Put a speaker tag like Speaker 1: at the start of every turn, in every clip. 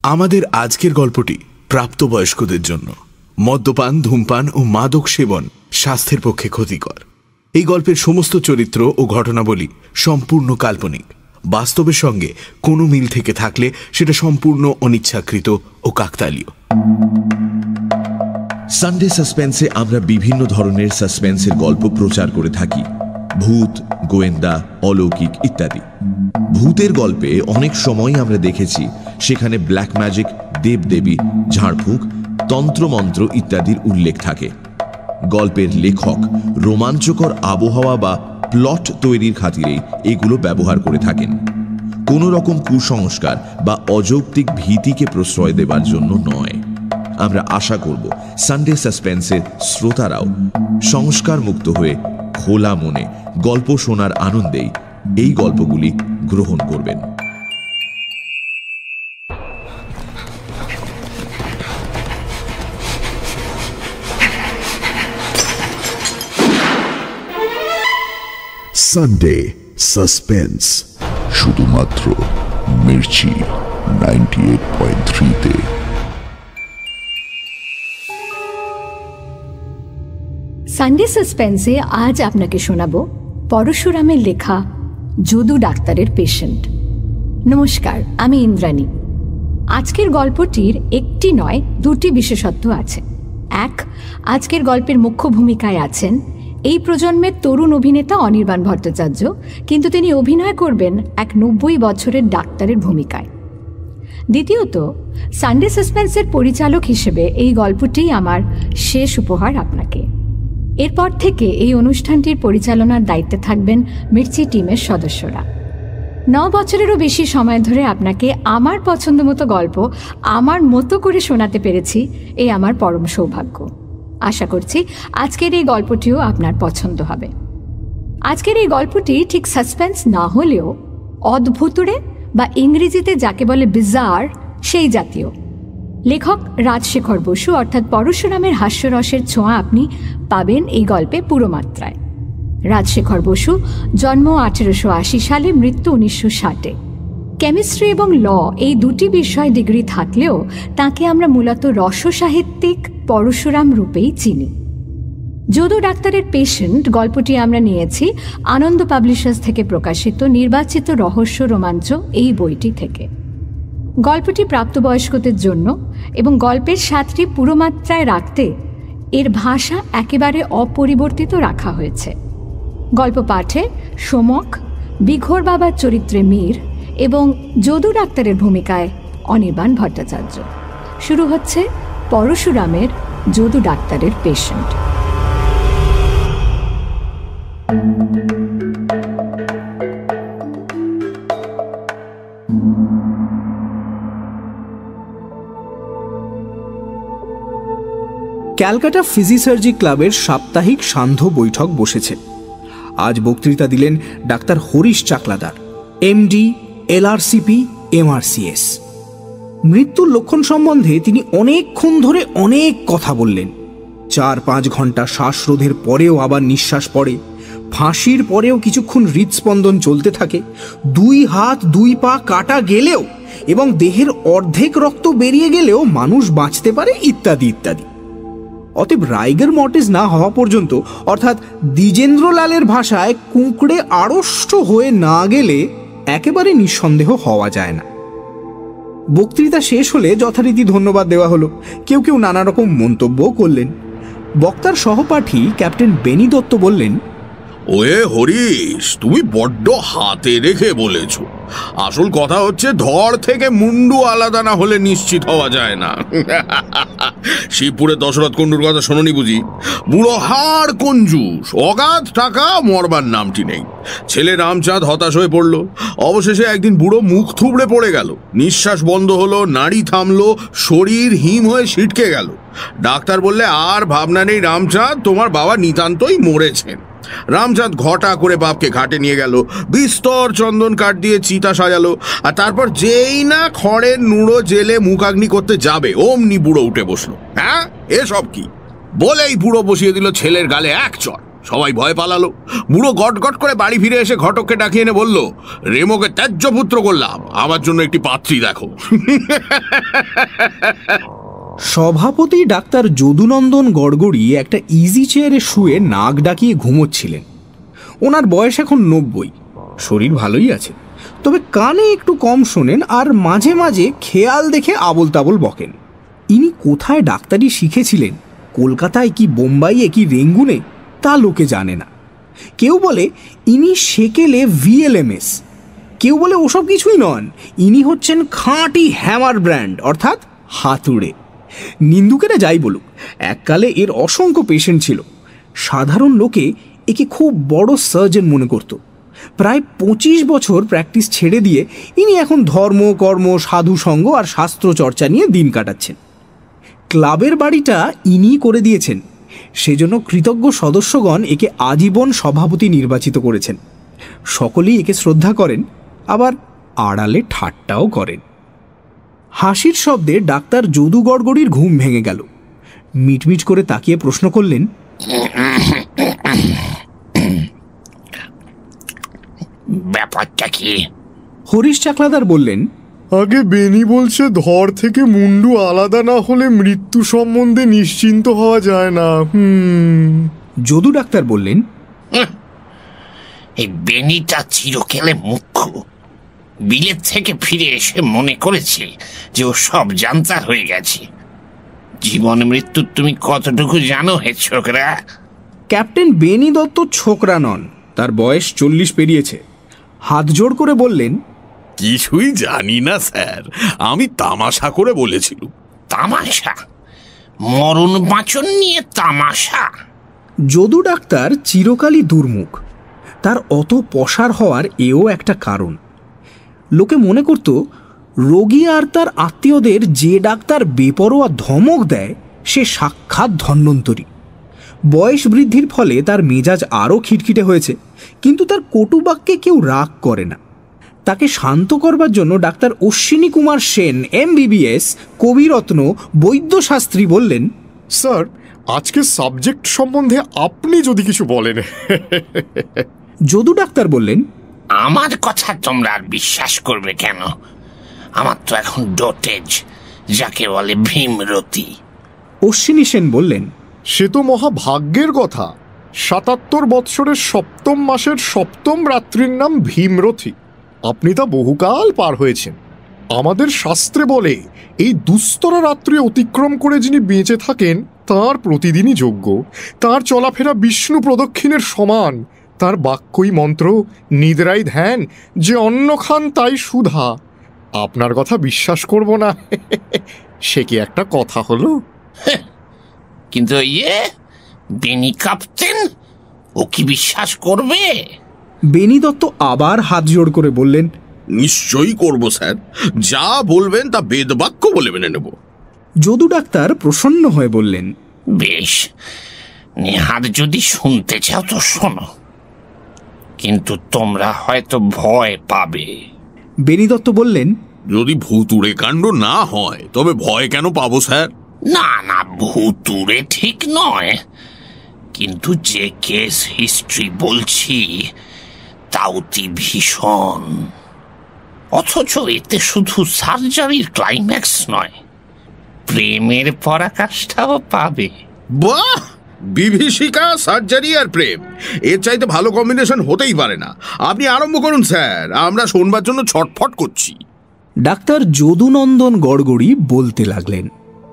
Speaker 1: আমাদের আজকের গল্পটি প্রাপ্তবয়স্কদের জন্য। মদ্যপান, ধূমপান ও মাদক সেবন স্বাস্থ্যের পক্ষে ক্ষতিকর। এই গল্পের সমস্ত চরিত্র ও ঘটনাবলী সম্পূর্ণ কাল্পনিক। বাস্তবের সঙ্গে কোনো মিল থেকে থাকলে সেটা সম্পূর্ণ অনিচ্ছাকৃত ও কাকতালীয়।
Speaker 2: সানডে সাসপেন্সে আমরা বিভিন্ন ধরনের সাসপেন্সের গল্প প্রচার করে থাকি, ভূত, গোয়েন্দা, অলৌকিক ইত্যাদি। ভূতের গল্পে অনেক সময় আমরা দেখেছি সেখানে ব্ল্যাক ম্যাজিক, দেবদেবী, ঝাড়ফুঁক, তন্ত্রমন্ত্র ইত্যাদির উল্লেখ থাকে। গল্পের লেখক রোমাঞ্চকর আবহাওয়া বা প্লট তৈরির খাতিরেই এগুলো ব্যবহার করে থাকেন, কোনো রকম কুসংস্কার বা অযৌক্তিক ভীতিকে প্রশ্রয় দেবার জন্য নয়। আমরা আশা করব সানডে সাসপেন্সের শ্রোতারাও সংস্কার মুক্ত হয়ে খোলা মনে গল্প শোনার আনন্দেই এই গল্পগুলি গ্রহণ করবেন।
Speaker 3: সানডে সাসপেন্স শুধুমাত্র মির্চি 98.3-তে।
Speaker 4: সানডে সাসপেন্সে আজ আপনাকে শোনাবো পরশুরামের লেখা যদু ডাক্তারের পেশেন্ট। নমস্কার, আমি ইন্দ্রাণী। আজকের গল্পটির একটি নয়, দুটি বিশেষত্ব আছে। এক, আজকের গল্পের মুখ্য ভূমিকায় আছেন এই প্রজন্মের তরুণ অভিনেতা অনির্বাণ ভট্টাচার্য, কিন্তু তিনি অভিনয় করবেন এক 90 বছরের ডাক্তারের ভূমিকায়। দ্বিতীয়ত, সানডে সাসপেন্সের পরিচালক হিসেবে এই গল্পটিই আমার শেষ উপহার আপনাকে। এরপর থেকে এই অনুষ্ঠানটির পরিচালনার দায়িত্বে থাকবেন মির্চি টিমের সদস্যরা। 9 বছরেরও বেশি সময় ধরে আপনাকে আমার পছন্দ মতো গল্প আমার মতো করে শোনাতে পেরেছি, এই আমার পরম সৌভাগ্য। আশা করছি আজকের এই গল্পটিও আপনার পছন্দ হবে। আজকের এই গল্পটি ঠিক সাসপেন্স না হলেও অদ্ভুতুড়ে বা ইংরেজিতে যাকে বলে বিজার সেই জাতীয়। লেখক রাজশেখর বসু অর্থাৎ পরশুরামের হাস্যরসের ছোঁয়া আপনি পাবেন এই গল্পে পুরো মাত্রায়। রাজশেখর বসু জন্ম 1880 সালে, মৃত্যু 1960-এ। কেমিস্ট্রি এবং ল এই দুটি বিষয় ডিগ্রি থাকলেও তাকে আমরা মূলত রসসাহিত্যিক পরশুরাম রূপেই চিনি। যদু ডাক্তারের পেশেন্ট গল্পটি আমরা নিয়েছি আনন্দ পাবলিশার্স থেকে প্রকাশিত নির্বাচিত রহস্য রোমাঞ্চ এই বইটি থেকে। গল্পটি প্রাপ্তবয়স্কদের জন্য এবং গল্পের স্বাদটি পুরো মাত্রায় রাখতে এর ভাষা একেবারে অপরিবর্তিত রাখা হয়েছে। গল্প পাঠে সোমক, বিঘোর বাবার চরিত্রে মীর এবং যদু ডাক্তারের ভূমিকায় অনির্বাণ ভট্টাচার্য। শুরু হচ্ছে পরশুরামের যদু ডাক্তারের পেশেন্ট।
Speaker 5: ক্যালকাটা ফিজিসার্জি ক্লাবের সাপ্তাহিক সান্ধ্য বৈঠক বসেছে। আজ বক্তৃতা দিলেন doctor Harish Chakladar, MD, LRCP, MRCS. মৃত্যুর লক্ষণ সম্বন্ধে তিনি অনেকক্ষণ ধরে অনেক কথা বললেন। 4-5 ঘন্টা শ্বাসরোধের পরেও আবার নিঃশ্বাস পড়ে, ফাঁসির পরেও কিছুক্ষণ হৃদস্পন্দন চলতে থাকে, 2 হাত 2 পা কাটা গেলেও এবং দেহের অর্ধেক রক্ত বেরিয়ে গেলেও মানুষ বাঁচতে পারে, ইত্যাদি ইত্যাদি। অতএব রাইগার মর্টিস না হওয়া পর্যন্ত, অর্থাৎ দ্বিজেন্দ্রলালের ভাষায় কুঁকড়ে আড়ষ্ট হয়ে না গেলে একেবারে নিঃসন্দেহ হওয়া যায় না। বক্তৃতা শেষ হলে যথারীতি ধন্যবাদ দেওয়া হলো। কেউ কেউ নানা রকম মন্তব্যও করলেন। বক্তার সহপাঠী ক্যাপ্টেন বেনি দত্ত বললেন,
Speaker 6: ওয়ে হরিশ, তুমি বড্ড হাতে রেখে বলেছ। আসল কথা হচ্ছে ধড় থেকে মুন্ডু আলাদা না হলে নিশ্চিত হওয়া যায় না। শিবপুরে দশরথ কুণ্ডুর কথা শোনি বুঝি? বুড়ো হাড় কঞ্জুস, অগাধ টাকা, মরবার নামটি নেই। ছেলে রামচাঁদ হতাশ হয়ে পড়ল। অবশেষে একদিন বুড়ো মুখ থুবড়ে পড়ে গেল, নিঃশ্বাস বন্ধ হলো, নাড়ি থামলো, শরীর হিম হয়ে ছিটকে গেল। ডাক্তার বললে, আর ভাবনা নেই রামচাঁদ, তোমার বাবা নিতান্তই মরেছেন। রামচাঁদ ঘটা করে বাপকে ঘাটে নিয়ে গেল, বিস্তর চন্দন কাঠ দিয়ে চিতা সাজালো, আর তারপর যেই না খড়ের নুড়ো জেলে মুখাগ্নি করতে যাবে অমনি বুড়ো উঠে বসলো। হ্যাঁ, এসব কি বলেই বুড়ো বসিয়ে দিল ছেলের গালে 1 চড়। সবাই ভয় পালালো। বুড়ো গট গট করে বাড়ি ফিরে এসে ঘটককে ডাকিয়ে এনে বলল, রেমোকে ত্যায্য পুত্র করলাম, আমার জন্য একটি পাত্রী দেখো।
Speaker 5: সভাপতি ডাক্তার যদুনন্দন গড়গড়ি একটা ইজি চেয়ারে শুয়ে নাক ডাকিয়ে ঘুমোচ্ছিলেন। ওনার বয়স এখন 90, শরীর ভালোই আছে, তবে কানে একটু কম শোনেন আর মাঝে মাঝে খেয়াল দেখে আবোল তাবোল বকেন। ইনি কোথায় ডাক্তারি শিখেছিলেন, কলকাতায় কি বোম্বাইয়ে কি রেঙ্গুনে, তা লোকে জানে না। কেউ বলে ইনি সেকেলে VLMS, কেউ বলে ওসব কিছুই নন, ইনি হচ্ছেন খাঁটি হ্যামার ব্র্যান্ড অর্থাৎ হাতুড়ে। নিন্দুকেরা যাই বলুক, এককালে এর অসংখ্য পেশেন্ট ছিল। সাধারণ লোকে একে খুব বড় সার্জন মনে করত। প্রায় 25 বছর প্র্যাকটিস ছেড়ে দিয়ে ইনি এখন ধর্ম, কর্ম, সাধু সঙ্গ আর শাস্ত্র চর্চা নিয়ে দিন কাটাচ্ছেন। ক্লাবের বাড়িটা ইনি করে দিয়েছেন, সেজন্য কৃতজ্ঞ সদস্যগণ একে আজীবন সভাপতি নির্বাচিত করেছেন। সকলেই একে শ্রদ্ধা করেন, আবার আড়ালে ঠাট্টাও করেন। হাসির শব্দে ডাক্তার যদু গড়গড়ির ঘুম ভেঙে গেল। মিটমিট করে তাকিয়ে প্রশ্ন করলেন,
Speaker 7: ব্যাপারটা কি?
Speaker 5: হরিশ চাকলাদার বললেন,
Speaker 8: আগে বেনি বলছে ধর থেকে মুন্ডু আলাদা না হলে মৃত্যু সম্বন্ধে নিশ্চিন্ত হওয়া যায় না।
Speaker 5: যদু ডাক্তার বললেন,
Speaker 7: এই বেনিটা চিরকালে মুখ্য। বিলেত থেকে ফিরে এসে মনে করেছে যে ও সব জানতা হয়ে গেছে। জীবন মৃত্যু তুমি কতটুকু জানো হে ছোকরা?
Speaker 5: ক্যাপ্টেন বেনি দত্ত ছোকরা নন, তার বয়স 40 পেরিয়েছে। হাত জোড় করে বললেন,
Speaker 6: কিছুই জানি না স্যার, আমি তামাশা করে বলেছিলাম।
Speaker 7: তামাশা? মরণ বাঁচন নিয়ে তামাশা?
Speaker 5: যদু ডাক্তার চিরকালই দুর্মুখ। তার অত পসার হওয়ার এও একটা কারণ। লোকে মনে করত রোগী আর তার আত্মীয়দের যে ডাক্তার বেপরোয়া ধমক দেয় সে সাক্ষাৎ ধন্বন্তরী। বয়স বৃদ্ধির ফলে তার মেজাজ আরও খিটখিটে হয়েছে, কিন্তু তার কটুবাক্যে কেউ রাগ করে না। তাকে শান্ত করবার জন্য ডাক্তার অশ্বিনী কুমার সেন MBBS, কবিরত্ন, বৈদ্যশাস্ত্রী বললেন,
Speaker 8: স্যার আজকে সাবজেক্ট সম্বন্ধে আপনি যদি কিছু বলেন।
Speaker 5: যদু ডাক্তার বললেন,
Speaker 7: আমার কথা তোমরা আর বিশ্বাস করবে কেন? আমার তো এখন ডোটেজ, যাকে বলে ভীমরতি।
Speaker 5: অশ্বিনী সেন বললেন,
Speaker 8: সে তো মহাভাগ্যের কথা। 77 বৎসরের 7ম মাসের 7ম রাত্রির নাম ভীমরথী। আপনি তা বহুকাল পার হয়েছেন। আমাদের শাস্ত্রে বলে এই দুস্তরা রাত্রি অতিক্রম করে যিনি বেঁচে থাকেন তার প্রতিদিনই যজ্ঞ, তার চলাফেরা বিষ্ণু প্রদক্ষিণের সমান, তার বাক্যই মন্ত্র, নিদ্রাই ধ্যান, যে অন্ন খান তাই সুধা। আপনার কথা বিশ্বাস করব না, সে কি একটা কথা হলো?
Speaker 7: কিন্তু বেনি কাঁপতেন, ও কি বিশ্বাস করবে?
Speaker 5: বেনি দত্ত আবার হাত জোড় করে বললেন,
Speaker 6: নিশ্চয়ই করব স্যার, যা বলবেন তা বেদবাক্য বলে মেনে নেব।
Speaker 5: যদু ডাক্তার প্রসন্ন হয়ে বললেন,
Speaker 7: বেশ, নেহাত যদি শুনতে চাও তো শোনো, কিন্তু তোমরা হয়তো ভয় পাবে।
Speaker 5: বেনি দত্ত বললেন,
Speaker 6: যদি ভুতুড়ে কাণ্ড না হয় তবে ভয় কেন পাবো স্যার?
Speaker 7: না না, ভুতুড়ে ঠিক নয়, কিন্তু যে কেস হিস্ট্রি বলছি তা অতি ভীষণ। অথচ এতে শুধু সার্জারির ক্লাইম্যাক্স নয়, প্রেমের পরাকাষ্ঠাও পাবে।
Speaker 6: বাহ, বিভীষিকা, সার্জারি আর প্রেম, এর চাইতে ভালো কম্বিনেশন হতেই পারে না। আপনি আরম্ভ করুন স্যার, আমরা শোনবার জন্য ছটফট করছি।
Speaker 5: ডাক্তার যদুনন্দন গড়গড়ি বলতে লাগলেন,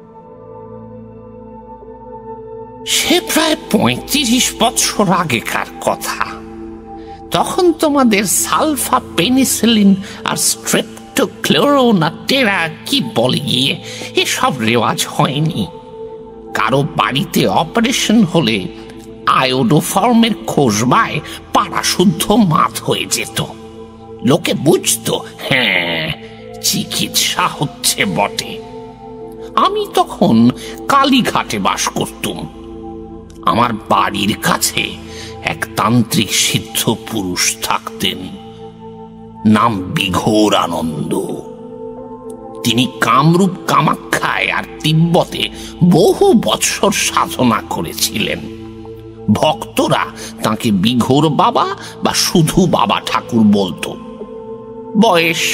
Speaker 7: সে প্রায় 35 বছর আগেকার কথা। তখন তোমাদের সালফা পেনিসিলিন আর স্ট্রেপ্টোক্লোরোন আর টেরা কি বলে গিয়ে এসব রেওয়াজ হয়নি। কারো বাড়িতে অপারেশন হলে আয়োডোফর্মের খোঁজবায় পাড়া শুদ্ধ মাত হয়ে যেত। লোকে বুঝতো হ্যাঁ, চিকিৎসা হচ্ছে বটে। আমি তখন কালীঘাটে বাস করতুম। আমার বাড়ির কাছে এক তান্ত্রিক সিদ্ধ পুরুষ থাকতেন, নাম বিঘোর আনন্দ। তিনি কামরূপ, কামাখ্যায় আর তিব্বতে বহু বৎসর সাধনা করেছিলেন। ভক্তরা তাকে বিঘোর বাবা বা শুধু বাবা ঠাকুর বলতো। বয়স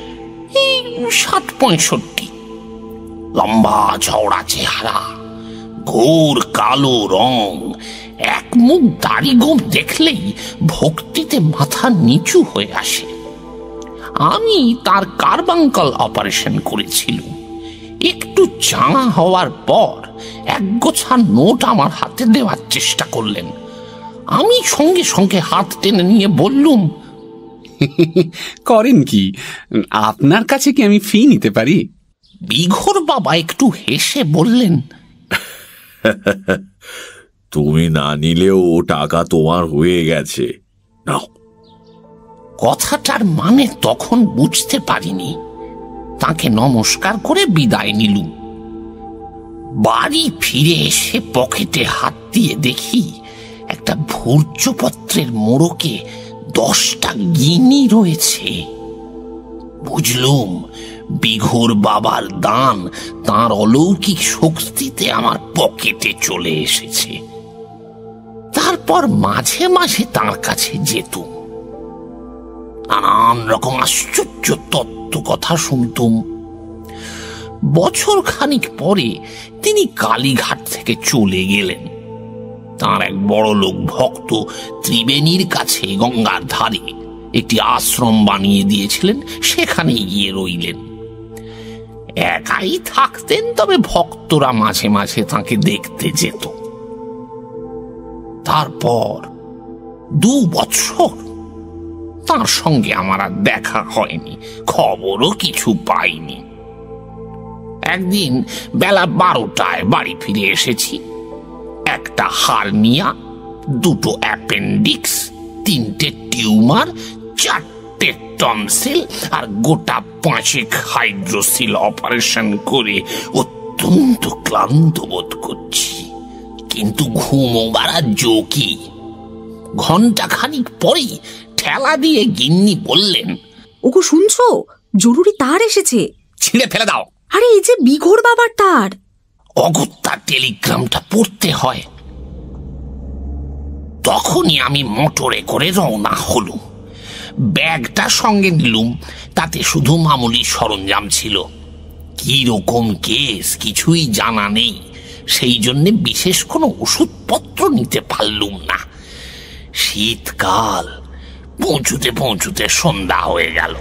Speaker 7: ৬০-৬৫, লম্বা চওড়া চেহারা, ঘোর কালো রং, এক মুখ দাড়ি গোঁফ দেখলেই ভক্তিতে মাথা নিচু হয়ে আসে। আমি তার কার্বাঙ্কাল অপারেশন করেছিলাম। একটু চাঙা হওয়ার পর একগোছা নোট আমার হাতে দেওয়ার চেষ্টা করলেন। আমি সঙ্গে সঙ্গে হাত টেনে নিয়ে বললুম,
Speaker 9: করেন কি? আপনার কাছে কি আমি ফি নিতে পারি?
Speaker 7: বিঘোর বাবা একটু হেসে বললেন,
Speaker 6: তুমি না নিলেও টাকা তোমার হয়ে গেছে, নাও।
Speaker 7: কথাটার মানে তখন বুঝতে পারিনি। তাকে নমস্কার করে বিদায় নিলুম। বাড়ি ফিরে এসে পকেটে হাত দিয়ে দেখি একটা ভূর্জপত্রের মোড়কে 10টা গিনি রয়েছে। বুঝলুম বিঘোর বাবার দান তাঁর অলৌকিক শক্তিতে আমার পকেটে চলে এসেছে। তারপর মাঝে মাঝে তাঁর কাছে যেতুম, নানান রকম আশ্চর্য তত্ত্ব কথা শুনতুম। বছর খানিক পরে তিনি কালীঘাট থেকে চলে গেলেন। তাঁর এক বড় লোক ভক্ত ত্রিবেণীর কাছে গঙ্গার ধারে একটি আশ্রম বানিয়ে দিয়েছিলেন, সেখানে গিয়ে রইলেন। একাই থাকতেন, তবে ভক্তরা মাঝে মাঝে তাঁকে দেখতে যেত। তারপর 2 বছর তাঁর সঙ্গে আমার আর দেখা হয়নি, খবরও কিছু পাইনি। একদিন বেলা 12টায় বাড়ি ফিরে এসেছি। একটা হার্নিয়া, 2টো অ্যাপেন্ডিক্স, 3টে টিউমার, 4টে টনসিল আর গোটা 5 হাইড্রোসিল অপারেশন করে অত্যন্ত ক্লান্ত বোধ করছি, কিন্তু ঘুমোবার জোকি। ঘন্টা খানিক পরেই ঠেলা দিয়ে গিন্নি বললেন,
Speaker 10: ওগো শুনছো, জরুরি তার এসেছে।
Speaker 7: ছিঁড়ে ফেলে দাও।
Speaker 10: আরে এই যে বিঘোর বাবার তার।
Speaker 7: অগত্যা টেলিগ্রামটা পড়তে হয়। তখনই আমি মোটরে করে রওনা হলুম। ব্যাগটা সঙ্গে নিলুম, তাতে শুধু মামুলি সরঞ্জাম ছিল। কি রকম কেস কিছুই জানা নেই, সেই জন্যে বিশেষ কোনো ওষুধপত্র নিতে পারলুম না। শীতকাল, পৌঁছুতে পৌঁছুতে সন্ধ্যা হয়ে গেল।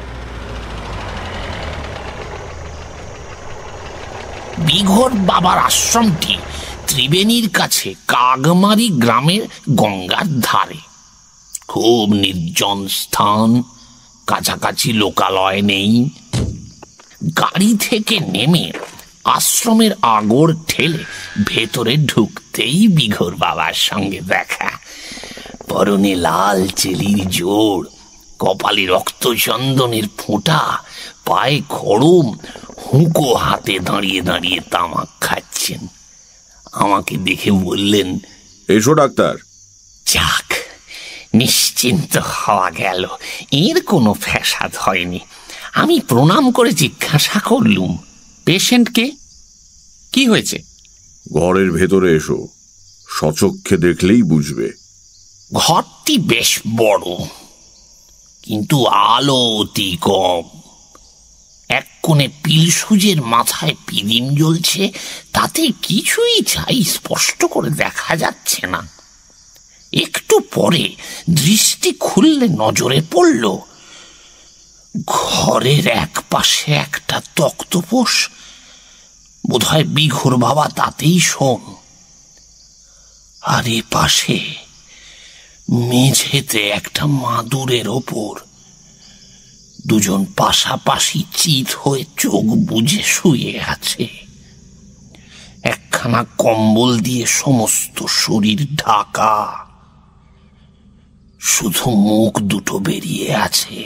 Speaker 7: বিঘোর বাবার আশ্রমটি ত্রিবেণীর কাছে কাগমারি গ্রামের গঙ্গার ধারে। খুব নির্জন স্থান, কাছাকাছি লোকালয় নেই। গাড়ি থেকে নেমে আশ্রমের আগর ঠেলে ভেতরে ঢুকতেই বিঘোর বাবার সঙ্গে দেখা। পরনে লাল চেলির জোড়, কপালে রক্তচন্দনের ফোঁটা, পায়ে খড়ম, হুঁকো হাতে দাঁড়িয়ে দাঁড়িয়ে তামাক খাচ্ছেন। আমাকে দেখে বললেন,
Speaker 6: এসো ডাক্তার।
Speaker 7: যাক, নিশ্চিন্ত হওয়া গেল, এর কোনো ফ্যাসাদ হয়নি। আমি প্রণাম করে জিজ্ঞাসা করলুম,
Speaker 9: পেশেন্টকে কি হয়েছে?
Speaker 6: ঘরের ভেতরে এসো, সচক্ষে দেখলেই বুঝবে।
Speaker 7: ঘরটি বেশ বড়, কিন্তু আলো অতি কম। এক কোণে পিলসুজের মাথায় পিদিম জ্বলছে, তাতে কিছুই চাই স্পষ্ট করে দেখা যাচ্ছে না। একটু পরে দৃষ্টি খুললে নজরে পড়ল ঘরের এক পাশে একটা তক্তপোষ, বোধহয় বিঘোর বাবা তাতেই শোন। আর এ পাশে মেঝেতে একটা মাদুরের ওপর দুজন পাশাপাশি চিত হয়ে চোখ বুজে শুয়ে আছে। একখানা কম্বল দিয়ে সমস্ত শরীর ঢাকা, শুধু মুখ দুটো বেরিয়ে আছে।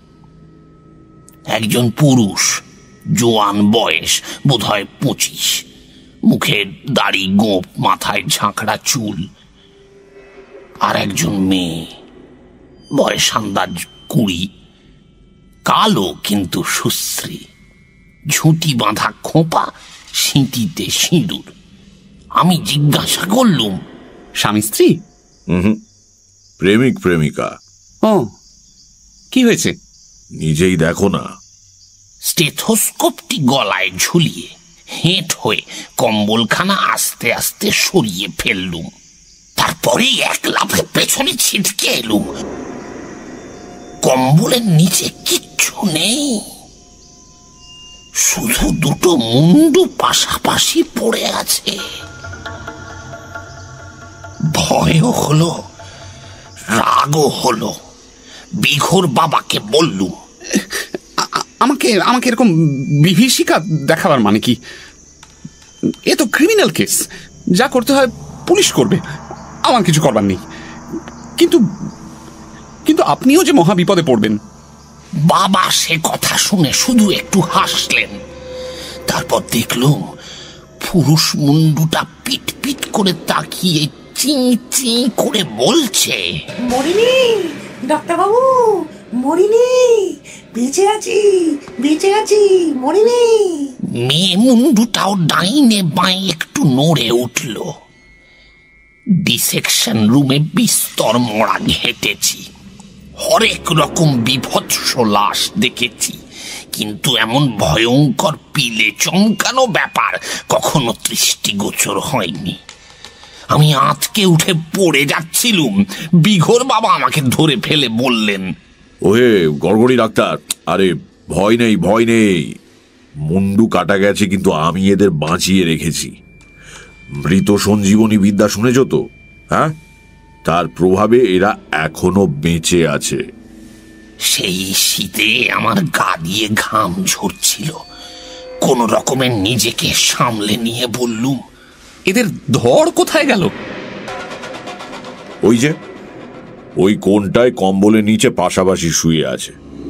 Speaker 7: একজন পুরুষ, জোয়ান বয়স, বোধহয় 25, মুখে দাড়ি গোঁফ, মাথায় ঝাঁকড়া চুল। আর একজন মেয়ে, বয়স আন্দাজ 20, কালো কিন্তু সুশ্রী, ঝুঁটি বাঁধা খোঁপা, সিঁথিতে সিঁদুর। আমি জিজ্ঞাসা করলুম,
Speaker 9: স্বামী স্ত্রী?
Speaker 6: প্রেমিক প্রেমিকা।
Speaker 9: ও, কি হয়েছে?
Speaker 6: নিজেই দেখো না।
Speaker 7: স্টেথোস্কোপটি গলায় ঝুলিয়ে হেঁট হয়ে কম্বলখানা আস্তে আস্তে সরিয়ে ফেললুম। তারপরে এক লাফে পেছনে ছিটকে এলুম। কম্বলের নিচে কিচ্ছু নেই, শুধু দুটো মুন্ডু পাশাপাশি পড়ে আছে। ভয়ও হলো, রাগও হলো। বিঘোর বাবাকে বললুম,
Speaker 9: আমাকে আমাকে এরকম বিভীষিকা দেখাবার মানে কি? এ তো ক্রিমিনাল কেস, যা করতে হয় পুলিশ করবে, আমার কিছু করবার নেই। কিন্তু কিন্তু আপনিও যে মহা বিপদে পড়বেন।
Speaker 7: বাবা সে কথা শুনে শুধু একটু হাসলেন। তারপর দেখলুম পুরুষ মুন্ডুটা পিট পিট করে তাকিয়ে চি চি করে বলছে,
Speaker 11: মরিনি ডাক্তারবাবু, মরিনি, বেঁচে আছি, বেঁচে আছি, মরিনি।
Speaker 7: মেয়ে মুন্ডুটাও ডাইনে বাঁয়ে একটু নড়ে উঠল। ডিসেকশন রুমে বিস্তর মরা ঘেঁটেছি, হরেক রকম বিভৎস লাশ দেখেছি, কিন্তু এমন ভয়ঙ্কর পিলে চমকানো ব্যাপার কখনো দৃষ্টিগোচর হয়নি। আমি আঁতকে উঠে পড়ে যাচ্ছিলুম, বিঘোর বাবা আমাকে ধরে ফেলে বললেন,
Speaker 6: ওহে গড়গড়ি ডাক্তার, আরে ভয় নেই, ভয় নেই। মুন্ডু কাটা গেছে, কিন্তু আমি এদের বাঁচিয়ে রেখেছি। মৃত সঞ্জীবনী বিদ্যা শুনেছ তো? হ্যাঁ, তার প্রভাবে এরা এখনো বেঁচে আছে।
Speaker 7: সেই শীতে আমার গা দিয়ে ঘাম ঝরছিল। কোন রকমের নিজেকে সামলে নিয়ে বললুম,
Speaker 9: এদের ধর কোথায় গেল?
Speaker 6: ওই যে ওই কোনটায় কম্বলের নিচে পাশাপাশি শুয়ে আছে।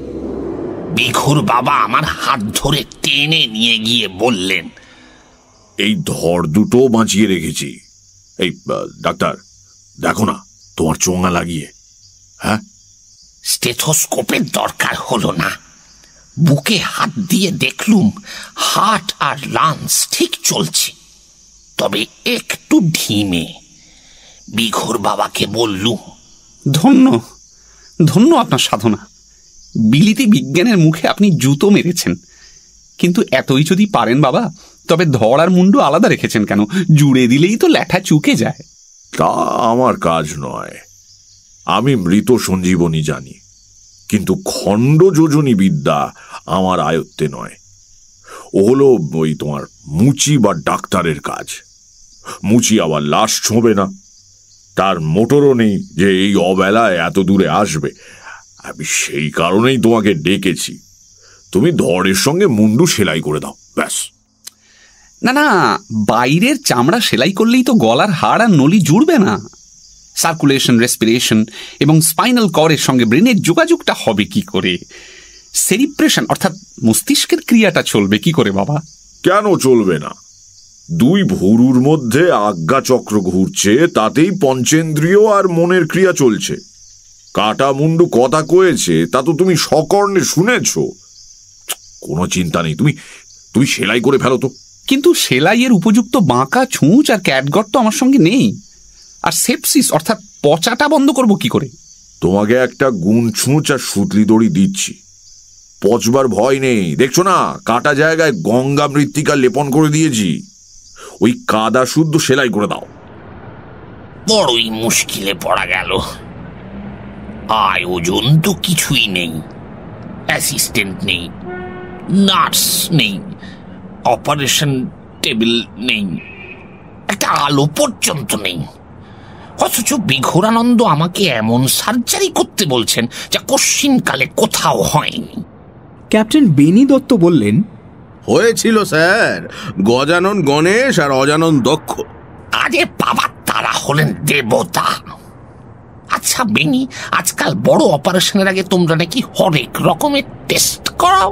Speaker 7: বিঘোর বাবা আমার হাত ধরে টেনে নিয়ে গিয়ে বললেন,
Speaker 6: এই ধর দুটো বাঁচিয়ে রেখেছি। এই ডাক্তার, দেখো না তোমার চোঙা লাগিয়ে। হ্যাঁ,
Speaker 7: স্টেথোস্কোপের দরকার হলো না। বুকে হাত দিয়ে দেখলুম হার্ট আর লাংস ঠিক চলছে, তবে একটু ধিমে। বিঘোর বাবাকে বললুম,
Speaker 9: ধন্য ধন্য আপনার সাধনা। বিলিতি বিজ্ঞানের মুখে আপনি জুতো মেরেছেন। কিন্তু এতই যদি পারেন বাবা, তবে ধর আর মুন্ডু আলাদা রেখেছেন কেন? জুড়ে দিলেই তো ল্যাঠা চুকে যায়।
Speaker 6: তা আমার কাজ নয়। আমি মৃত সঞ্জীবনী জানি, কিন্তু খণ্ড যোজনী বিদ্যা আমার আয়ত্তে নয়। ও হলো ওই তোমার মুচি বা ডাক্তারের কাজ। মুচি আবার লাশ ছোঁবে না, তার মোটরও নেই যে এই অবেলায় এত দূরে আসবে। আমি সেই কারণেই তোমাকে ডেকেছি। তুমি ধরের সঙ্গে মুন্ডু সেলাই করে দাও, ব্যাস।
Speaker 9: না না, বাইরের চামড়া সেলাই করলেই তো গলার হাড় আর নলি জুড়বে না। সার্কুলেশন, রেসপিরেশন এবং স্পাইনাল কর্ডের সঙ্গে ব্রেনের যোগাযোগটা হবে কি করে? সেরিব্রেশন অর্থাৎ মস্তিষ্কের ক্রিয়াটা চলবে কি করে বাবা?
Speaker 6: কেন চলবে না? দুই ভুরুর মধ্যে আজ্ঞা চক্র ঘুরছে, তাতেই পঞ্চেন্দ্রিয় আর মনের ক্রিয়া চলছে। কাটা মুন্ডু কথা কয়েছে, তা তো তুমি সকর্ণে শুনেছ। কোনো চিন্তা নেই, তুমি সেলাই করে ফেলো তো।
Speaker 9: কিন্তু সেলাইয়ের উপযুক্ত বাঁকা ছুঁচ আর ক্যাটগট তো আমার সঙ্গে নেই। আর সেপসিস অর্থাৎ পচাটা বন্ধ করব কি করে?
Speaker 6: তোমাকে একটা গুণ ছুঁচ আর সুতলি দড়ি দিচ্ছি, পচবার ভয় নেই। দেখছো না কাটা জায়গায় গঙ্গা মৃত্তিকা লেপন করে দিয়েছি, ওই কাদা শুদ্ধ সেলাই করে দাও।
Speaker 7: বড়ই মুশকিলে পড়া গেল। আয়োজন তো কিছুই নেই, অ্যাসিস্ট্যান্ট নেই, নার্স নেই, অপারেশন টেবিল নেই, একটা আলো পর্যন্ত নেই। অথচ বিঘোরানন্দ আমাকে এমন সার্জারি করতে বলছেন যা কশ্চিনকালে কোথাও হয়নি।
Speaker 5: ক্যাপ্টেন বেনি দত্ত বললেন,
Speaker 6: হয়েছিল স্যার, গজানন গণেশ আর অজানন দক্ষ।
Speaker 7: আরে বাবা, তারা হলেন দেবতা। আচ্ছা বেনি, আজকাল বড় অপারেশনের আগে তোমরা নাকি হরেক রকমের টেস্ট করাও?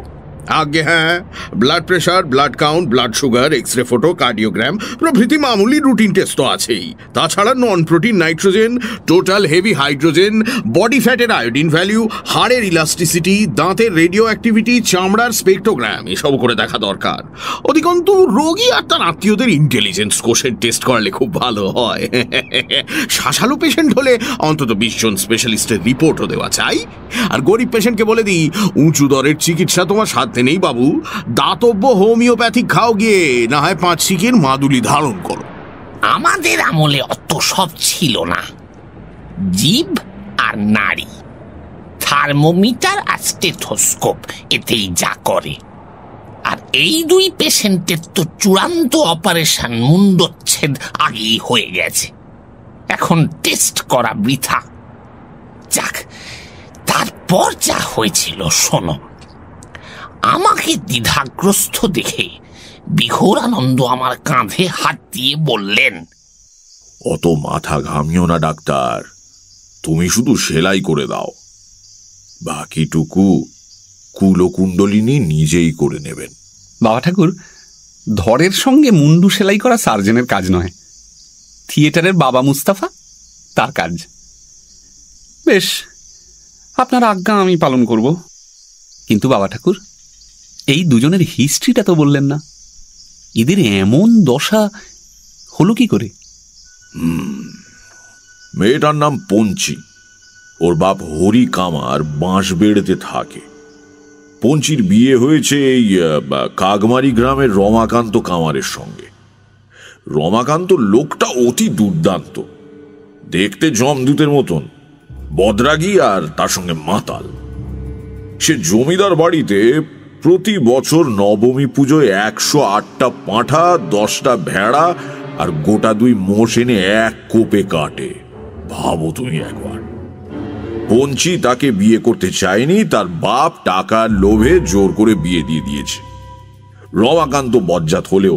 Speaker 6: আগে হ্যাঁ, blood pressure, blood count, blood sugar, x-ray photo, cardiogram প্রভৃতি মামুলি রুটিন টেস্ট তো আছেই। তাছাড়া non protein nitrogen, total heavy hydrogen, body ফ্যাটের আয়োডিন ভ্যালু, হাড়ের ইলাস্টিসিটি, দাঁতের রেডিও অ্যাক্টিভিটি, চামড়ার স্পেকট্রোগ্রাম এসব করে দেখা দরকার। অধিকন্তু রোগী আর তার আত্মীয়দের ইন্টেলিজেন্স কোষের টেস্ট করলে খুব ভালো হয়। শাসালো পেশেন্ট হলে অন্তত 20 জন স্পেশালিস্টের রিপোর্টও দেওয়া চাই। আর গরিব পেশেন্টকে বলে দিই, উঁচু দরের চিকিৎসা তোমার সাধ্যে নেই বাবু, দাতব্য হোমিওপ্যাথিক খাও গিয়ে, না হয় 5 শিকের মাদুলি ধারণ করো।
Speaker 7: আমাদের আমলে অত সব ছিল না। জীব আর নাড়ি, থার্মোমিটার আর স্টেথোস্কোপ, এতেই যা করে। আর এই 2 পেশেন্টের তো চূড়ান্ত অপারেশন মুন্ডচ্ছেদ আগেই হয়ে গেছে, এখন টেস্ট করা বৃথা। যাক, তারপর যা হয়েছিল শোনো। আমাকে দ্বিধাগ্রস্ত দেখে বিঘোরানন্দ আমার কাঁধে হাত দিয়ে বললেন,
Speaker 2: অত মাথা ঘামিও না ডাক্তার, তুমি শুধু সেলাই করে দাও, বাকিটুকু কুলকুণ্ডলিনী নিজেই করে নেবেন।
Speaker 9: বাবা ঠাকুর, ধরের সঙ্গে মুন্ডু সেলাই করা সার্জনের কাজ নয়, থিয়েটারের বাবা মুস্তাফা তার কাজ। বেশ, আপনার আজ্ঞা আমি পালন করব। কিন্তু বাবা ঠাকুর, এই দুজনের হিস্ট্রিটা তো বললেন না। এদের এমন দশা হলো কি করে?
Speaker 2: মেয়েটার নাম পঞ্চি, ওর বাপ হরি কামার বাঁশবেড়েতে থাকে। পঞ্চির বিয়ে হয়েছে এই কাগমারি গ্রামের রমাকান্ত কামারের সঙ্গে। রমাকান্ত লোকটা অতি দুর্দান্ত, দেখতে জমদূতের মতন, বদরাগী আর তার সঙ্গে মাতাল। সে জমিদার বাড়িতে প্রতি বছর নবমী পুজোয় 108টা পাঁঠা, 10টা ভেড়া আর গোটা 2 মোষ এনে এক কোপে কাটে। ভাবো তুমি একবার। পঞ্চি তাকে বিয়ে করতে চায়নি, তার বাপ টাকার লোভে জোর করে বিয়ে দিয়ে দিয়েছে। রমাকান্ত বজ্জাত হলেও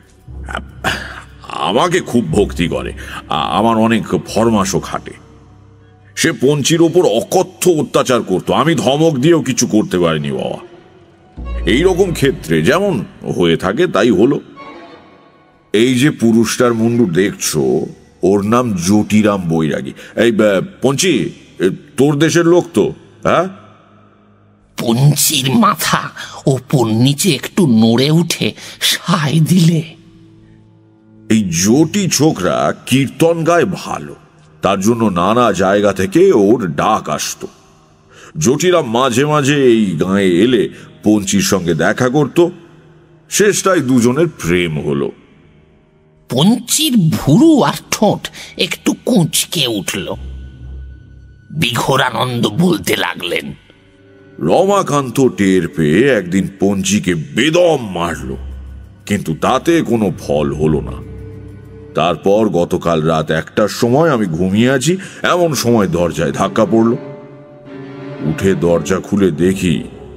Speaker 2: আমাকে খুব ভক্তি করে, আমার অনেক ফরমাসও খাটে। সে পঞ্চির ওপর অকথ্য অত্যাচার করত, আমি ধমক দিয়েও কিছু করতে পারিনি বাবা। এইরকম ক্ষেত্রে যেমন হয়ে থাকে তাই হলো। এই যে পুরুষটার মুন্ডু দেখছো, ওর নাম জটিরাম বৈরাগী। এই পঞ্চি, তোর দেশের লোক তো? হ্যাঁ।
Speaker 7: পঞ্চির মাথা ওপর নিচে একটু নড়ে উঠে সায় দিলে।
Speaker 2: এই জটি ছোকরা কীর্তন গায় ভালো, তার জন্য নানা জায়গা থেকে ওর ডাক আসতো। জটিরাম মাঝে মাঝে এই গাঁয়ে এলে পঞ্চির সঙ্গে দেখা করত। শেষটায় দুজনের প্রেম হলো।
Speaker 7: পঞ্চির ভুরু আর ঠোঁট একটু কুঁচকে উঠল। বিঘোরানন্দ বলতে লাগলেন,
Speaker 2: রমাকান্ত টের পেয়ে একদিন পঞ্চিকে বেদম মারল, কিন্তু তাতে কোনো ফল হলো না। তারপর গতকাল রাত 1টার সময় আমি ঘুমিয়ে আছি, এমন সময় দরজায় ধাক্কা পড়ল। উঠে দরজা খুলে দেখি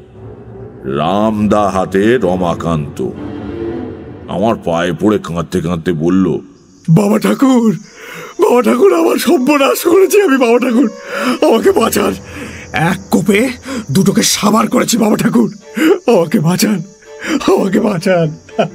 Speaker 2: রামদা হাতে রমাকান্ত। আমার পায়ে পড়ে কাঁদতে কাঁদতে বলল,
Speaker 8: বাবা ঠাকুর, বাবা ঠাকুর, আমার সর্বনাশ করেছি আমি, বাবা ঠাকুর আমাকে বাঁচান। এক কোপে দুটোকে সাবার করেছি বাবা ঠাকুর, আমাকে বাঁচান, আমাকে বাঁচান।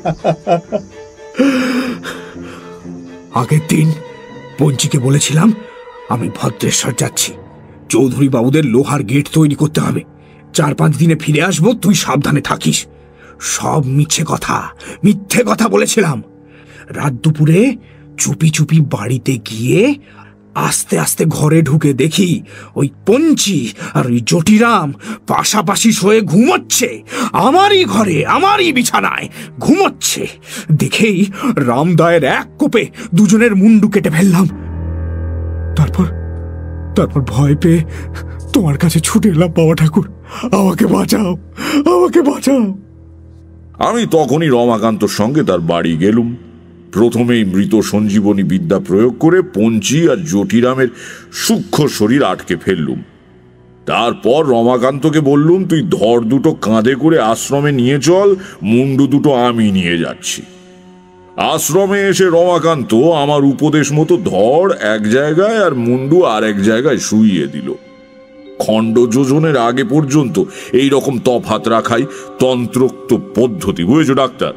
Speaker 8: আগের দিন পঞ্চিকে বলেছিলাম আমি ভদ্রেশ্বর যাচ্ছি, চৌধুরী বাবুদের লোহার গেট তৈরি করতে হবে, 4-5 দিনে ফিরে আসবো, তুই সাবধানে থাকিস। সব মিথ্যে কথা বলেছিলাম। রাত দুপুরে চুপি চুপি বাড়িতে গিয়ে আস্তে আস্তে ঘরে ঢুকে দেখি ওই পঞ্চি আর ওই জটিরাম পাশাপাশি শুয়ে ঘুমোচ্ছে, আমারই ঘরে, আমারই বিছানায় ঘুমোচ্ছে। দেখেই রামদায়ের এক কোপে দুজনের মুন্ডু কেটে ফেললাম। তারপর ভয় পেয়ে তোমার কাছে ছুটে এলাম বাবা ঠাকুর, আমাকে বাঁচাও, আমাকে বাঁচাও।
Speaker 2: আমি তখনই রমাকান্তর সঙ্গে তার বাড়ি গেলুম। প্রথমেই মৃত সঞ্জীবনী বিদ্যা প্রয়োগ করে পঞ্চি আর জটিরামের সূক্ষ্ম শরীর আটকে ফেললুম। তারপর রমাকান্তকে বললুম, তুই ধর দুটো কাঁধে করে আশ্রমে নিয়ে চল, মুন্ডু দুটো আমি নিয়ে যাচ্ছি। আশ্রমে এসে রমাকান্ত আমার উপদেশ মতো ধর এক জায়গায় আর মুন্ডু আর এক জায়গায় শুইয়ে দিল।
Speaker 6: খণ্ড যোজনের আগে পর্যন্ত এই রকম তফাৎ রাখাই তন্ত্রোক্ত পদ্ধতি, বুঝেছো ডাক্তার?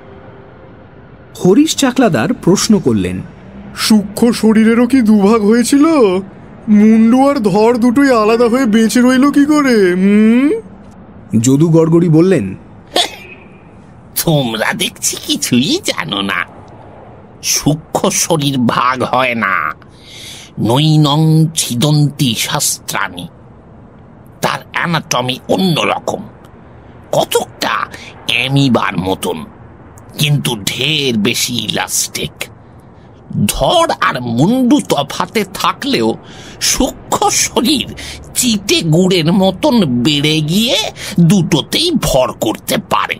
Speaker 5: হরিশ চাকলাদার প্রশ্ন করলেন,
Speaker 8: সূক্ষ্ম শরীরেরও কি দুভাগ হয়েছিল? মুন্ডু আর ধর দুটোই আলাদা হয়ে বেঁচে রইল কি করে?
Speaker 5: যদু গড়গড়ি বললেন,
Speaker 7: তোমরা দেখছি কিছুই জানো না। সূক্ষ্ম শরীর ভাগ হয় না, নৈনং ছিদন্তি শাস্ত্রাণী। তার অ্যানাটমি অন্যরকম, কতকটা অ্যামিবার মতন, কিন্তু ঢের বেশি ইলাস্টিক। ধর আর মুন্ডু তফাতে থাকলেও সূক্ষ্ম শরীর চিটে গুড়ের মতন বেড়ে গিয়ে দুটোতেই ভর করতে পারে।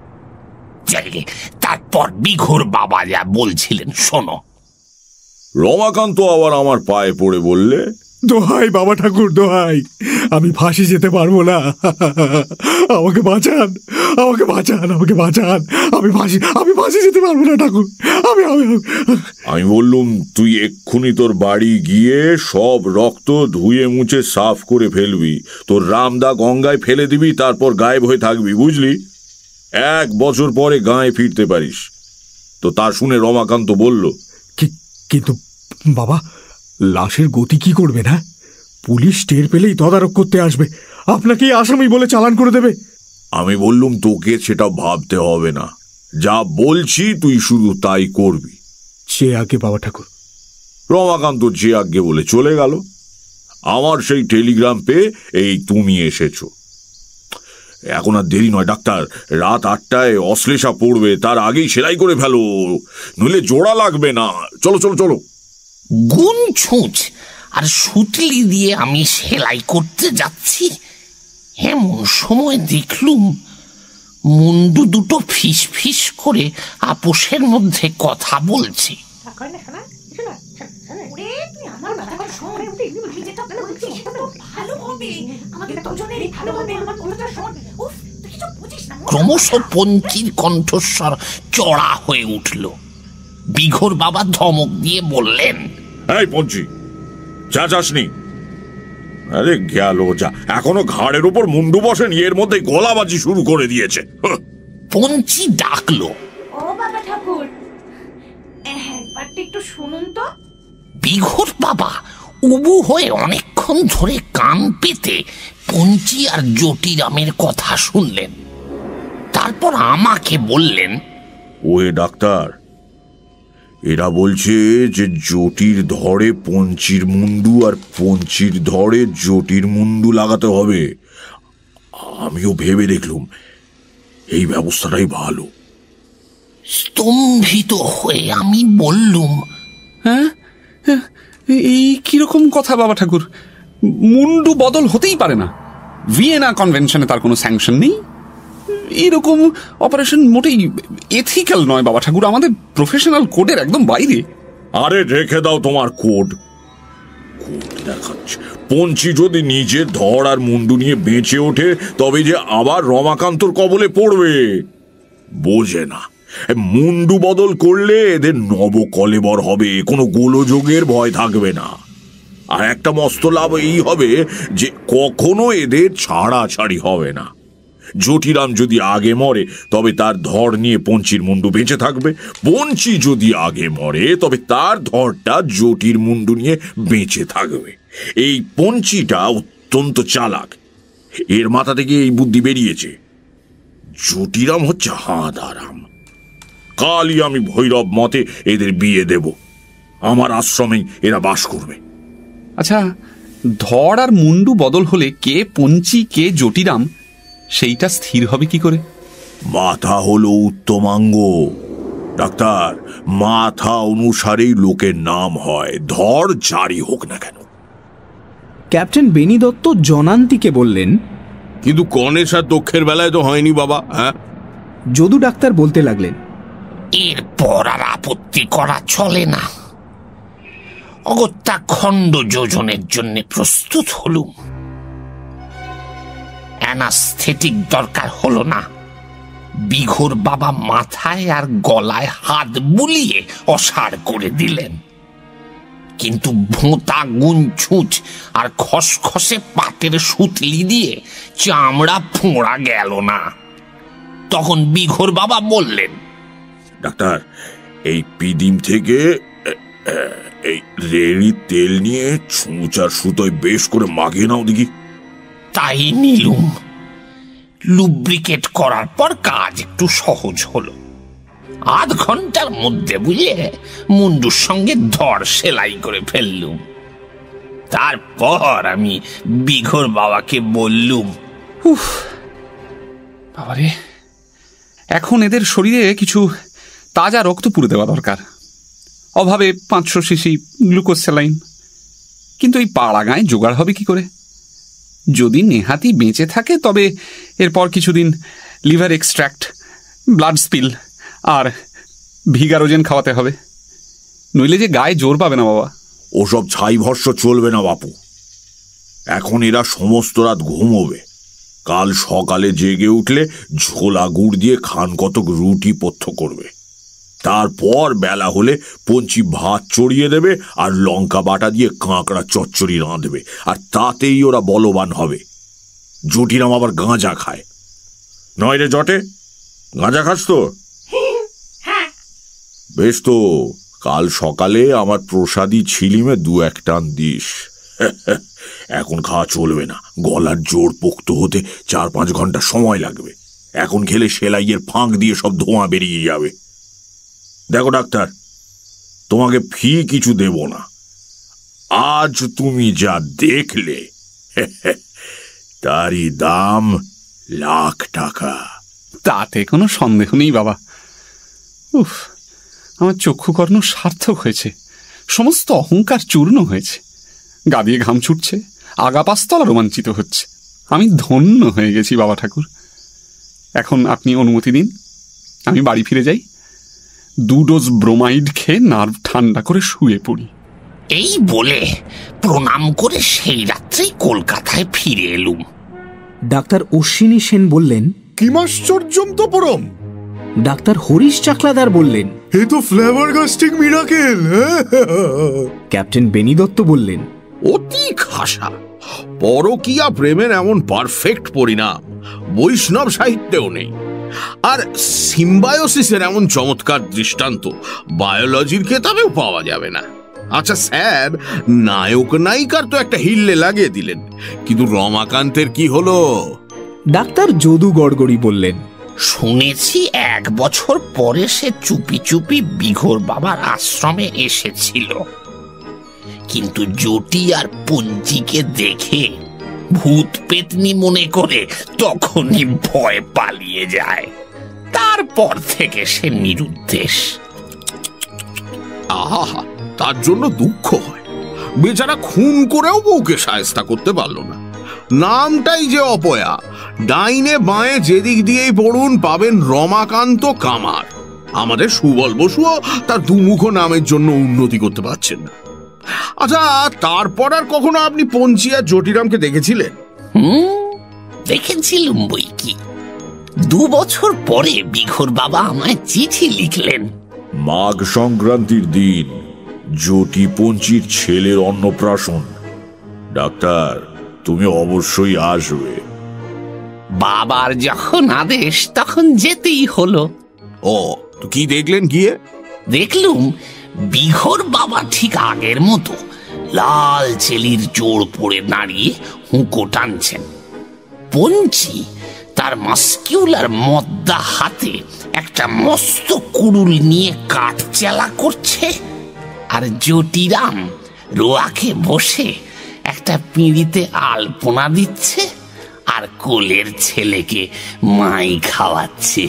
Speaker 7: তারপর বিঘোর বাবা যা বলছিলেন শোনো।
Speaker 6: রমাকান্ত আবার আমার পায়ে পড়ে বললে,
Speaker 8: দোহাই বাবা ঠাকুর, দোহাই, আমি ফাঁসি যেতে পারবো না, আমাকে বাঁচান, আমাকে বাঁচান, আমাকে বাঁচান, আমি ফাঁসি যেতে পারবো না ঠাকুর।
Speaker 6: আমি বললুম, তুই এক্ষুনি তোর বাড়ি গিয়ে সব রক্ত ধুয়ে মুছে সাফ করে ফেলবি, তোর রামদা গঙ্গায় ফেলে দিবি, তারপর গায়েব হয়ে থাকবি, বুঝলি? 1 বছর পরে গায়ে ফিরতে পারিস। তো তা শুনে রমাকান্ত বলল,
Speaker 8: কিন্তু বাবা, লাশের গতি কি করবে না? পুলিশ টের পেলেই তদারক করতে আসবে, আপনাকেই আসামি বলে চালান করে দেবে।
Speaker 6: আমি বললুম, তোকে সেটা ভাবতে হবে না, যা বলছি তুই শুধু তাই করবি।
Speaker 8: সে আগে বাবা ঠাকুর।
Speaker 6: রমাকান্ত যে আজ্ঞে বলে চলে গেল। আমার সেই টেলিগ্রাম পেয়ে এই তুমি এসেছো। এখন আর দেরি নয় ডাক্তার, রাত 8টায় অশ্লেষা পড়বে, তার আগেই সেলাই করে ফেলো, নইলে জোড়া লাগবে না। চলো চলো চলো।
Speaker 7: গুণ ছুঁচ আর সুতলি দিয়ে আমি সেলাই করতে যাচ্ছি, এমন সময় দেখলুম মুন্ডু দুটো ফিস ফিস করে আপোষের মধ্যে কথা বলছে। ক্রমশ পঞ্চির কণ্ঠস্বর চড়া হয়ে উঠল। বিঘোর বাবা ধমক দিয়ে বললেন,
Speaker 6: এই পঞ্চি, যা যাসনি? আরে গেল যা, এখনো ঘাড়ের উপর মুন্ডু বসেনি, এর মধ্যে গলাবাজি শুরু করে দিয়েছে।
Speaker 7: পঞ্চি ডাকলো,
Speaker 12: ও বাবা ঠাকুর, একটু শুনুন তো।
Speaker 7: বিঘোর বাবা উবু হয়ে অনেকক্ষণ ধরে কান পেতে পঞ্চি আর জটিরামের কথা শুনলেন। তারপর আমাকে বললেন,
Speaker 6: ওয়ে ডাক্তার, এরা বলছে যে জটির ধরে পঞ্চির মুন্ডু আর পঞ্চির ধরে জটির মুন্ডু লাগাতে হবে। আমিও ভেবে দেখলুম এই ব্যবস্থাটাই ভালো।
Speaker 7: স্তম্ভিত হয়ে আমি বললুম,
Speaker 9: হ্যাঁ, এই কিরকম কথা বাবা ঠাকুর? মুন্ডু বদল হতেই পারে না, ভিয়েনা কনভেনশনে তার কোনো স্যাংশন নেই। এরকম অপারেশন মোটেই এথিক্যাল নয় বাবা ঠাকুর, আমাদের প্রফেশনাল কোডের একদম বাইরে।
Speaker 6: আরে রেখে দাও তোমার কোড, কোড দেখাচ্ছে। পঞ্চি যদি নিজের ধর আর মুন্ডু নিয়ে বেঁচে ওঠে তবে যে আবার রমাকান্তর কবলে পড়বে, বোঝে না। মুন্ডু বদল করলে এদের নব কলেবর হবে, কোনো গোলযোগের ভয় থাকবে না। আর একটা মস্ত লাভ এই হবে যে কখনো এদের ছাড়াছাড়ি হবে না। জটিরাম যদি আগে মরে তবে তার ধর নিয়ে পঞ্চির মুন্ডু বেঁচে থাকবে, পঞ্চি যদি আগে মরে তবে তার ধরটা জটির মুন্ডু নিয়ে বেঁচে থাকবে। এই পঞ্চিটা অত্যন্ত চালাক, এর মাথা থেকে এই বুদ্ধি বেরিয়েছে। জটিরাম হচ্ছে হাঁদারাম। কালই আমি ভৈরব মতে এদের বিয়ে দেব, আমার আশ্রমেই এরা বাস করবে।
Speaker 9: আচ্ছা, ধর আর মুন্ডু বদল হলে কে পঞ্চি কে জটিরাম সেইটা স্থির হবে কি করে?
Speaker 6: মাথা হলো উত্তমাঙ্গ ডাক্তার, মাথা অনুসারেই লোকের নাম হয়, ধর জারি হোক না কেন।
Speaker 5: ক্যাপ্টেন বেনি দত্ত জনান্তিকে বললেন,
Speaker 6: কিন্তু গণেশ আর দক্ষের বেলায় তো হয়নি বাবা। হ্যাঁ,
Speaker 5: যদু ডাক্তার বলতে লাগলেন,
Speaker 7: এরপর আর আপত্তি করা চলে না। অগত্যা খণ্ড যোজনের জন্য প্রস্তুত হলুম। অ্যানাস্থেটিক দরকার হলো না। বিঘোর বাবা মাথায় আর গলায় হাত বুলিয়ে অসাড় করে দিলেন। কিন্তু ভোঁতা গুঞ্ছুচ আর খসখসে পাটের সুতলি দিয়ে চামড়া ফোঁড়া গেল না। তখন বিঘোর বাবা বললেন,
Speaker 6: ডাক্তার, এই পিদিম থেকে এই রেড়ি তেল নিয়ে ছুঁচ আর সুতোয় বেশ করে মাখিয়ে নাও দেখি।
Speaker 7: তাই নিলুম। লুব্রিকেট করার পর কাজ একটু সহজ হলো। আধ ঘন্টার মধ্যে বুঝে মুন্ডুর সঙ্গে ধর সেলাই করে ফেললুম। তারপর আমি বিঘোর বাবাকে বললুম,
Speaker 9: উফ বাবারে, এখন এদের শরীরে কিছু তাজা রক্ত পুরে দেওয়া দরকার। অভাবে 500 সিসি গ্লুকোজ স্যালাইন। কিন্তু এই পাড়া গায়ে জোগাড় হবে কি করে? যদি নেহাতি বেঁচে থাকে তবে এরপর কিছুদিন লিভার এক্সট্র্যাক্ট, ব্লাড স্পিল আর ভিগারোজেন খাওয়াতে হবে, নইলে যে গায়ে জোর পাবে না বাবা।
Speaker 6: ওসব ছাই ভস্য চলবে না বাপু। এখন এরা সমস্ত রাত ঘুমোবে। কাল সকালে জেগে উঠলে ঝোলা গুড় দিয়ে খান কতক রুটি পথ্য করবে। তারপর বেলা হলে পঞ্চি ভাত চড়িয়ে দেবে আর লঙ্কা বাটা দিয়ে কাঁকড়া চচ্চড়ি রাঁধবে, আর তাতেই ওরা বলবান হবে। জটিরাম আবার গাঁজা খায়, নয় রে জটে? গাঁজা খাস তো? বেশ তো, কাল সকালে আমার প্রসাদী ছিলিমে 2-1 টান দিস। এখন খাওয়া চলবে না, গলার জোর পোক্ত হতে 4-5 ঘন্টা সময় লাগবে। এখন খেলে সেলাইয়ের ফাঁক দিয়ে সব ধোঁয়া বেরিয়ে যাবে। দেখো ডাক্তার, তোমাকে ফি কিছু দেব না। আজ তুমি যা দেখলে তারই দাম লাখ টাকা।
Speaker 9: তাতে কোনো সন্দেহ নেই বাবা। উফ, আমার চক্ষুকর্ণ সার্থক হয়েছে, সমস্ত অহংকার চূর্ণ হয়েছে। গা দিয়ে ঘাম ছুটছে, আগা পাস্তলা রোমাঞ্চিত হচ্ছে। আমি ধন্য হয়ে গেছি বাবা ঠাকুর। এখন আপনি অনুমতি দিন, আমি বাড়ি ফিরে যাই, 2 ডোজ ব্রোমাইড খেয়ে নার্ভ ঠান্ডা করে শুয়ে পড়ি।
Speaker 7: এই বলে প্রণাম করে সেই রাত্রেই কলকাতায় ফিরে এলুম।
Speaker 5: ডাক্তার অশ্বিনী সেন বললেন,
Speaker 8: কিমাশ্চর্যম তো পরম।
Speaker 5: ডাক্তার হরিশ চাকলাদার বললেন,
Speaker 8: এ তো flabbergasting miracle.
Speaker 5: Captain Beni Dutta বললেন,
Speaker 6: অতি খাসা। পরকীয়া প্রেমের এমন পারফেক্ট পরিণাম বৈষ্ণব সাহিত্যেও নেই। আর সিম্বায়োসিসের এমন চমৎকার দৃষ্টান্ত বায়োলজির কেতাবেও পাওয়া যাবে না। আচ্ছা স্যার, নায়ক নায়িকার তো একটা হিল্লে লাগিয়ে দিলেন, কিন্তু রমাকান্তের কি হলো?
Speaker 5: ডাক্তার যদু গড়গড়ি বললেন,
Speaker 7: শুনেছি 1 বছর পরে সে চুপি চুপি বিঘোর বাবার আশ্রমে এসেছিল, কিন্তু জটি আর পঞ্চিকে দেখে ভূত পেতনি মনে করে তখনই ভয় পালিয়ে যায়। তারপর থেকে সে নিরুদ্দেশ।
Speaker 6: আহা, তার জন্য দুঃখ হয়। বেচারা খুন করেও বউকে শায়েস্তা করতে পারল না। নামটাই যে অপয়া। ডাইনে বাঁয়ে যেদিক দিয়েই পড়ুন পাবেন রমাকান্ত কামার। আমাদের সুবল বসুও তার দুমুখ নামের জন্য উন্নতি করতে পারছেন না। আচ্ছা, তারপর আর কখনো আপনি পঞ্চি আর জটিরামকে দেখেছিলেন?
Speaker 7: দেখেছিলুম বই কি। 2 বছর পরে বিঘোর বাবা আমায় চিঠি লিখলেন।
Speaker 6: মাঘ সংক্রান্তির দিন জটি পঞ্চির ছেলের অন্নপ্রাশন। ডাক্তার, তুমি অবশ্যই আসবে।
Speaker 7: বাবার যখন আদেশ তখন যেতেই হলো।
Speaker 6: ও, তো কি দেখলেন গিয়ে?
Speaker 7: দেখলুম বিঘোর বাবা ঠিক আগের মতো লাল চেলির জোড় পড়ে দাঁড়িয়ে হুঁকো টানছেন। পঞ্চি তার মাস্কিউলার মদ্দা হাতে একটা মস্ত কুড়ুল নিয়ে কাঠ চেলা করছে, আর জটিরাম রোয়াকে বসে একটা পিঁড়িতে আলপনা দিচ্ছে আর কোলের ছেলেকে মাই খাওয়াচ্ছে।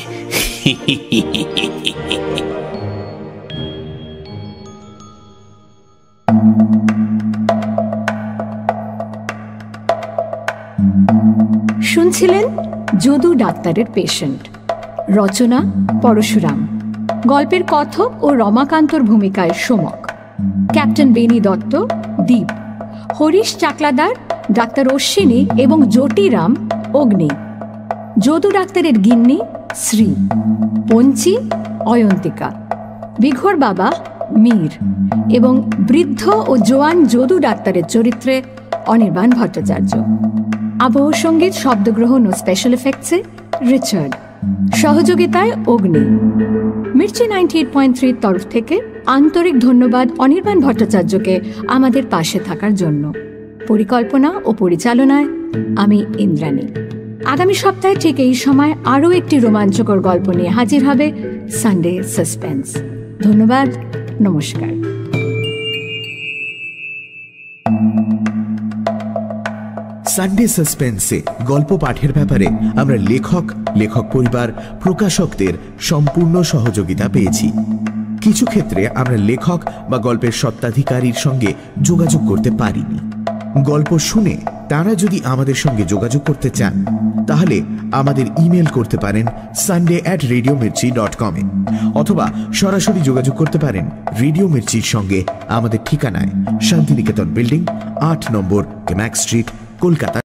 Speaker 4: শুনছিলেন যদু ডাক্তারের পেশেন্ট। রচনা পরশুরাম। গল্পের কথক ও রমাকান্তর ভূমিকায় সোমক, ক্যাপ্টেন বেনি দত্ত দীপ, হরিশ চাকলাদার ডাক্তার অশ্বিনী এবং জটিরাম অগ্নি, যদু ডাক্তারের গিন্নি শ্রী, পঞ্চি অয়ন্তিকা, বিঘোর বাবা মীর এবং বৃদ্ধ ও জোয়ান যদু ডাক্তারের চরিত্রে অনির্বাণ ভট্টাচার্য। আবহ সঙ্গীত, শব্দগ্রহণ ও স্পেশাল এফেক্টসে রিচার্ড। সহযোগিতায় অগ্নি। মির্চি 98.3 তরফ থেকে আন্তরিক ধন্যবাদ অনির্বাণ ভট্টাচার্যকে আমাদের পাশে থাকার জন্য। পরিকল্পনা ও পরিচালনায় আমি ইন্দ্রাণী। আগামী সপ্তাহে ঠিক এই সময় আরও একটি রোমাঞ্চকর গল্প নিয়ে হাজির হবে সানডে সাসপেন্স। ধন্যবাদ, নমস্কার।
Speaker 1: সানডে সাসপেন্সে গল্প পাঠের ব্যাপারে আমরা লেখক, লেখক পরিবার, প্রকাশকদের সম্পূর্ণ সহযোগিতা পেয়েছি। কিছু ক্ষেত্রে আমরা লেখক বা গল্পের স্বত্বাধিকারীর সঙ্গে যোগাযোগ করতে পারিনি। গল্প শুনে তারা যদি আমাদের সঙ্গে যোগাযোগ করতে চান তাহলে আমাদের ইমেল করতে পারেন sunday@radiomirchi.com অথবা সরাসরি যোগাযোগ করতে পারেন রেডিও মির্চির সঙ্গে আমাদের ঠিকানায় শান্তিনিকেতন বিল্ডিং 8 নম্বর কেম্যাক স্ট্রিট, কলকাতা।